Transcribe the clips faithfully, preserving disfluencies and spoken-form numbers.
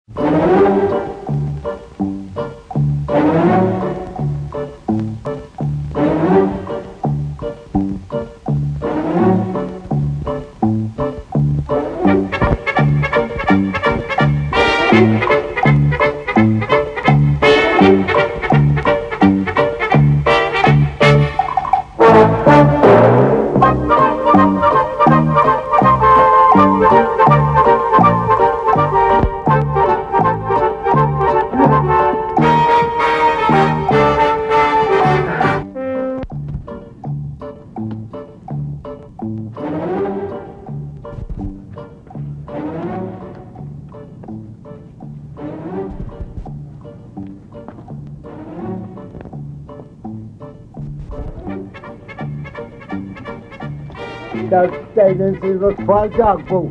Dat tijdens in het kwaljakboek.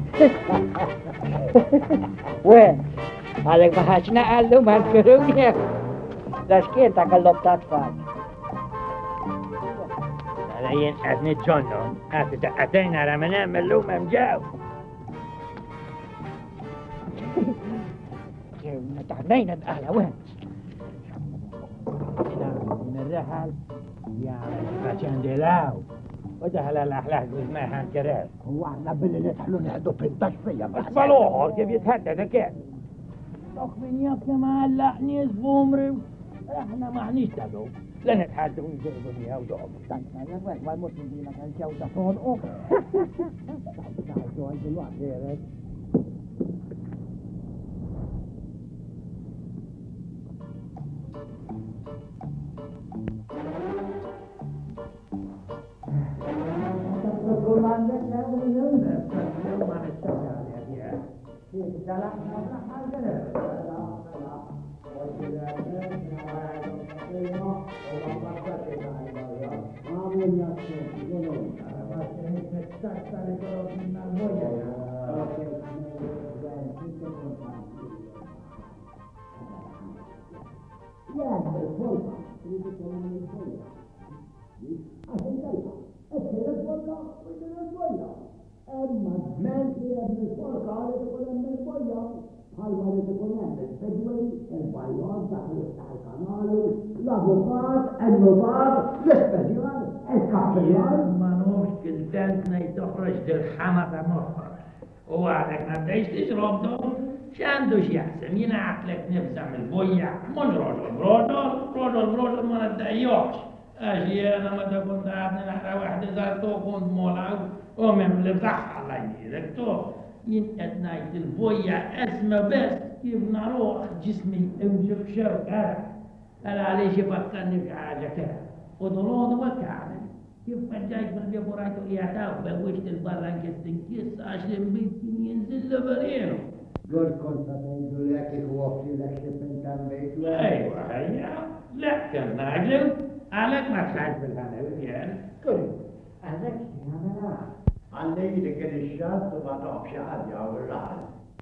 وين؟ عليك ما حاجنا قالوا ما تكروني لاش كين تقلب تطفال عليين أثني جونو أتتأتين على منام اللوم مجاو متعنين الأهل وين؟ من الرحل يا فاشان ديلاو وجهل الأحلاق ما حان كراب هو عنا باللي نتحلو نهدو في التشفية اسبالوه كيف يتهدد كيف تخبين يا كما هلا نيز بومري احنا ما نشتغلوا لا نتحدوا ونجيبوا بيها ودوم استنى يا وين ما مسلم دينا كان جودة فون أوه تعالوا هاي الوقت غيرك منوش كنتانت ناي تخرج للحمى مخر وعليك ما بديش تشرب دول شاندوش يحسن ينعت لك نفسه البويع مش رجل رجل رجل رجل ما ندعيوش اشي انا ما كنت قاعد نحرى واحد زرتو كنت مولاو ومن لبزح الله يديرك تو ينقد نايت البويع اسمه بس كيف نروح جسمي امشي شوكه قال عليه فكرني في حاجه كده وضلون وكعنا كيف ما جايك من اللي برايته إياتاو بوشت البران كستنكيس عشان بيتين ينزل لبرينه قول كنت تقول لك هو في لك تبنتان بيت أيوة هيا لا كان ناجل عليك ما تحاج بالهنوي يعني كل هذاك يا ملا علي لك الشاب وما تعرف شعر يا ولاد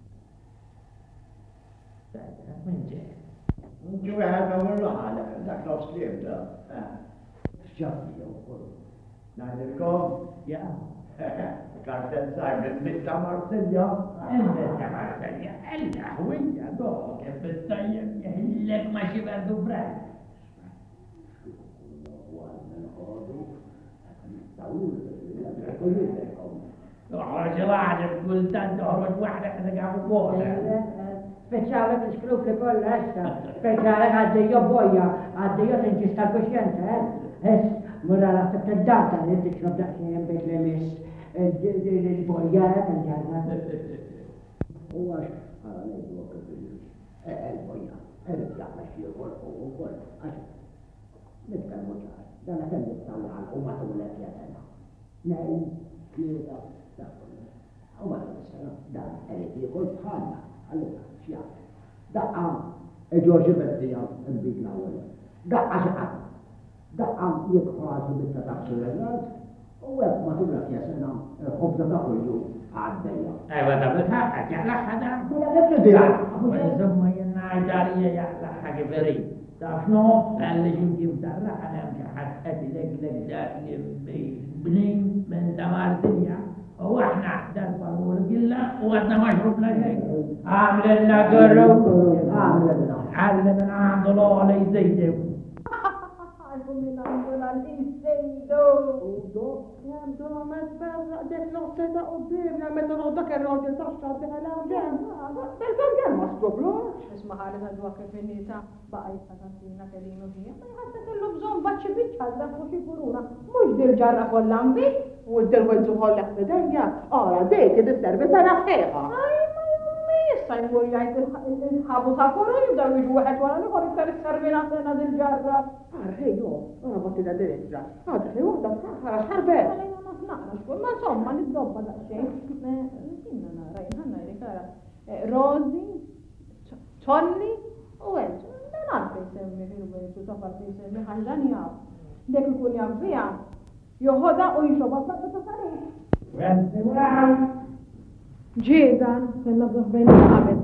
من جاي شو هذا ولاد ذاك لو سليم ده شافي يا ولد نادركم يا كارتن سايمن متى مارسيليا انت يا مارسيليا الهوية دوك بالطيب يهلك ماشي بردو براك راجل عارف قلت انت هرج واحدة انا قاعد بقول speciale per scrupoli con l'esta, speciale a Dio boia, a Dio se ci sta coscienza, eh? مرة رحت بتدعت على يدك شو بدأ شيء بيت لمس البويات الجارة هو على ليس وقت البويا ارجع مشي وقول وقول عشان نتكلم وجهه ده انا كان بتطلع على الأمة ولا يا سنة نعم كذا تقول أمة السنة ده اللي يقول خانة على شيء ده عام اجوز بديان البيت الأول ده عشان دعم يقفاز بالتدخلات وما تقول لك يا سلام خبز تاكله عالدنيا ايوه ده بتحقق يا لحدا ولا نبتدي ثم ينعي دارية يا لحق بري تعرف شنو؟ قال لي يمكن بتعرف انا مش حتى لك لك داخل بني من دمار الدنيا u aħna dal-parur gilla u għadna maġrubna xejn. Għamlilna għurru, għamlilna, għallimna għandu l-għola jizdejdew. Għalbu minn għandu l-għal-izdejdu. U do, għandu għamet berra, dek l-otteta u bibna, meta l-għodda kerroġi taċċar diħala u ġem. Bel-kan ġem ma stoblu. Isma ħali għandu għak finita baqajt ta' kantina kellinu ħija. Ma jħadda kellu bżon baċċi biċċa fuq xi furura. Mux dil-ġarra kollan bi, u d-dirwelġu kollek bidejja. Ora, dejk id-servi ta' naħħeħa. Issa jmur jgħid il-ħabu ta' kuru jibdaw jiġu wieħed wara l-ieħor iktar is-servina sena dil-ġarra. Arħej, jo, ora botti da diretta. Għadha li waħda bħala xarbet. Ma insomma, nidobba daqsxejn. Inna nara, jħanna jrikara. Rozi, Tolli u għed. Dan għalfej semmi fil-wejtu ta' parti semmi ħallan jgħab. Dek ikun jabbija, joħoda u jixoba fl-għadda ta' sarek. Ġidan, kena b'ħbejn il-għabet.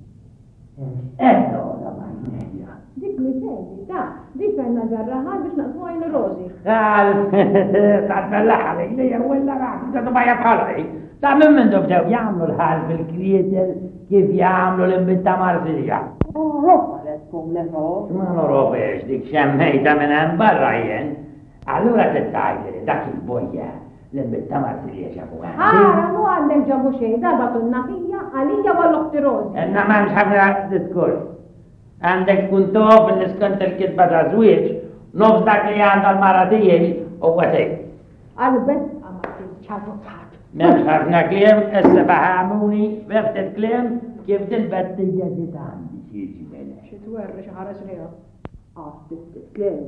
Edda għoda majnija. Dik mi ċedi, ta' dik kena ġarraħan biex naqsmu għajn rozi. Għal, ta' t-bellaħali, li jgħulla għak, ta' t-bajja bħalaj. Ta' minn minn dobdew jgħamlu l-ħal fil-krietel kif jgħamlu l-imbitta marzija. Rofa li tkun l-ħo. Ma norofex dik xemmejta minn hemm barra jien. Allura t-tajli dak il-bojja. L-imbitta marzija xafu għan. Għara, mu għandek ġabu xej, darba t-nafija, għalija għal-lokti rozi. Enna ma nxabra diskurs. Għandek kun tof n-niskont il-kitba ta' zwieġ, nofs dak li għanda l-maradijaj u għatek. Għal-bet għamak ċabu ċabu. Memx ħafna kliem, issa faħamuni, feft il-kliem, kif dil-battija ġit għandi xieġi bene. Xitwerri xaħares liħa. Għastis t-tlem.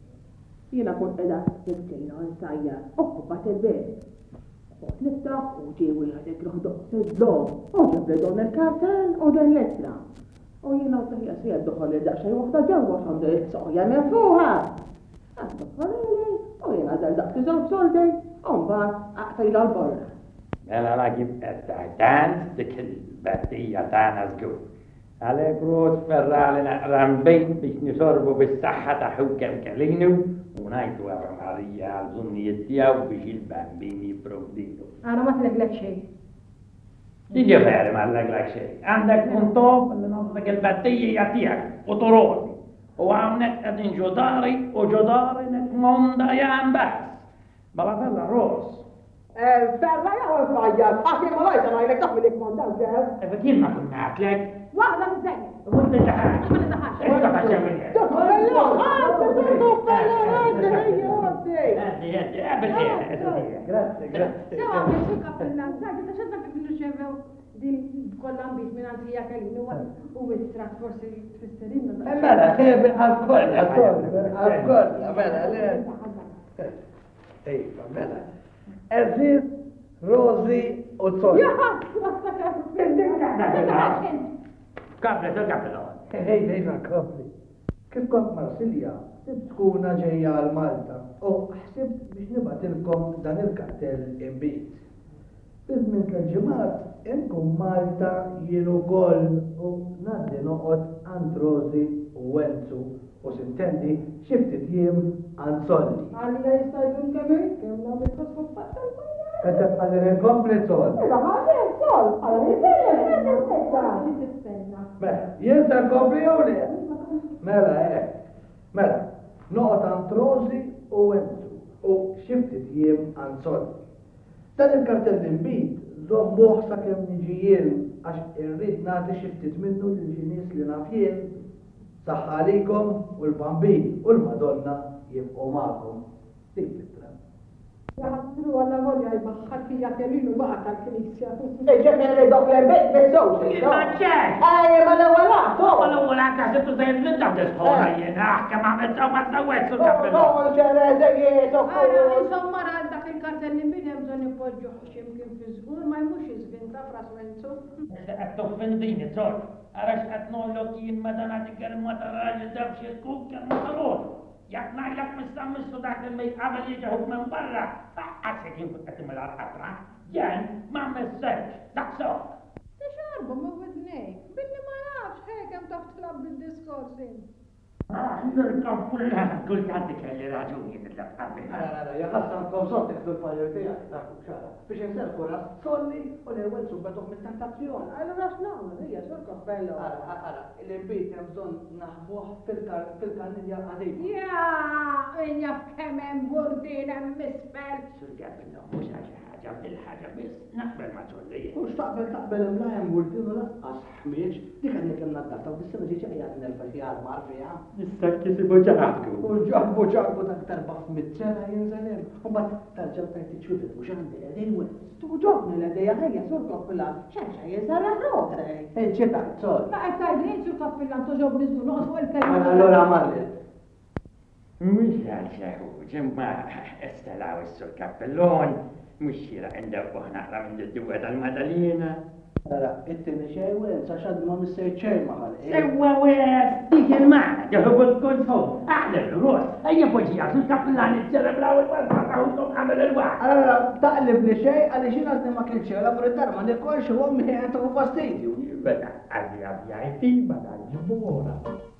Jena kont edha t-tkejna għal-sajja, okkupat il-bed. Kont niftaħ u ġewi għadek roħdoq t-dlom. U ġebli don il-kartel u den lettra. U jena t-tajja si għadduħol il-daċċaj uħda ġewwa xandu il-soħja me fuħa. Għadduħol il-lej, u jena dal-daq t-żon soldej, un bat għaqtajla l-borra. Mela la kif għettajtan, dik il-battija tana zgur. Għalek rot ferrali naqram bejn biex nisorbu bis-saħħa ta' ħukem kalinu u najtu għabra Marija għal-żunnijiet tiegħu biex il-bambini jipprovdilu. Għana ma t-leglek xej. Tiġi veri ma t-leglek xej. Għandek un top li nofsek il-battija tiegħek u torozi. U għawnek għedin ġodari u ġodari nek monda jambas. Bala fella ros. Ferra jaw il-fajja, għaxi ma lajta najlek taħmi lik mondan ġeħ. Eħfekin ma kunna għatlek. Waħda mizzegni. Mux t-ġaħax. Ma nizaħax. Issa faċċa minni. Dokkollo, għadda dokkollo, għadda ħejja għaddi. Għaddi, għaddi, għaddi, grazie, grazie. Sewa għessu kappellan, zaħdi ta' xedna kif nirċevew din kollan biex minn għantija kellini u istrat forsi tfisserin. Mela, għal-koll, għal-koll, għal-koll, mela, le. Ejfa, mela. Eżid, Rozi u Tolli. Kapli, kapli. Ej, ejfa, kapli. Kif kont Marsilja, ħsibt tkuna ġejja għal Malta u ħsibt biex nibatilkom dan il-kartell imbit. Bizmin tal-ġemat, inkun Malta jienu gol u naddi noqot għand Rozi u Wenzu u sintendi xiftit jiem għand Solli. Għalija jistajdun kemmi, kemna bit-kosfu fatta l-fajja. Għadda għalli nkompli Sol. Għalli Sol, għalli tistenna. Mela, jinsa nkompli jew le? Mela, eh. Mela, noqot għand Rozi u Wenzu u xiftit jiem għand Solli. Dan il-kartell imbit, zommuħ sa' kem niġijien għax irrid nagħti xiftit minnu l-ġinis li nafjien saħħalikom u l-bambin u l-Madonna jibqu magħkom. Dik fitra. Jaħsru għalla volja jbaħħar fija kellinu baqa tal-Knisja. Ġemmen li dok l-bejt bis-sowx. Il-maċċeċ! Ej, ma l-ewwel Għala għala għaka sittu zajn minn dam disħona jena, għaka ma mezzaw ma t-zawet sul kappello. Oh, ċereżejiet, Għara, insomma, dak il-kartell li bidem bżon nipoġġu ximkien fi żgur ma jmux iżvin ta' fras Wenzu. Għed toffendini, zor. Għarax għed nollok jien madana ġigar ma ta' raġi dab xie kuk kan ma ta' Jak najlak mistammissu dak il-mejt għabel jieġaħuk minn barra. Għadsek jien kut għatim l-għatra. Jen, ma messagġ, dak so. T-xarbu ma widnej, billi ma nafx, hej kem taħt klab bil-diskorsin. Nirkab kultant kelli raġuni nil-qabbil. Ara, ara, jaħassan konsort iħdu l-fajr tijak, taħku xara. Biex nserku ras, solli u l-ewel subbetuħ minn tentazzjon. Allora x'nagħmel hija sur kappello. Ara, ara, il-imbit hemm bżonn naħbuh fil-karnidja għadib. Ja, jaf kemm hemm burdin hemm misfel. Sur għabbilna, mux ħaġa bil-ħaġa bis, naqbel ma tolli. Mux taqbel taqbel imla hemm wurdin u laqqas ħmieġ, dik għandek hemm naddata u dis-sena ġiġa qiegħed nerfa' xi mar fiha. Nistak kisibu ġaħabku. U ġabbu ġabbu dak darba f'mitzena jinżel hemm. U mbagħad tarġa' tajt iċċudet mhux għandi qegħdin wet. Tu ġobni l-għadeja ħajja sur kappellan. ċaċa jisarraħ rotrej. Eċċeta, sol. Ma qed tgħidlin sur kappellan tu ġobni żgur noqgħod fuq il-kelma. Allora marret. Mux għal-ċeħu, ġemma estelaw s-sur kappellon, mux xira inda uħnaqra minn d-duwa tal-Madalina. Ara, it-tini xejwen, sa xadma mister ċej maħal. Sewa wes, dik il-mana, ġeħu l-konsum, għadel l-ros, għajja poġija, sur kappellon il-ċerebra u l-għazma u għamil il-waqt. Allora, taqlib li xej, għalli xina għazni ma kienx la frittar ma nikolx u għommi għantu fastidju. Bada, għaddi għabjajti, bada ġibura.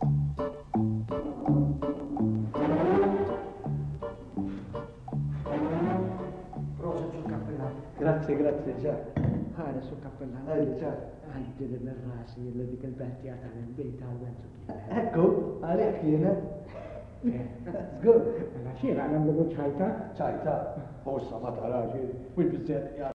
Grazie, grazie, ġa. ħara su kappellan. Għalli, ġa. Għaddi li mir-rasi li dik il-bettija tal-imbejt għal-wenzu. Ekku, għalek kienet. Zgur. Għala xira għamlu ċajta. ċajta, bossa ma taraġi, u l-bizzet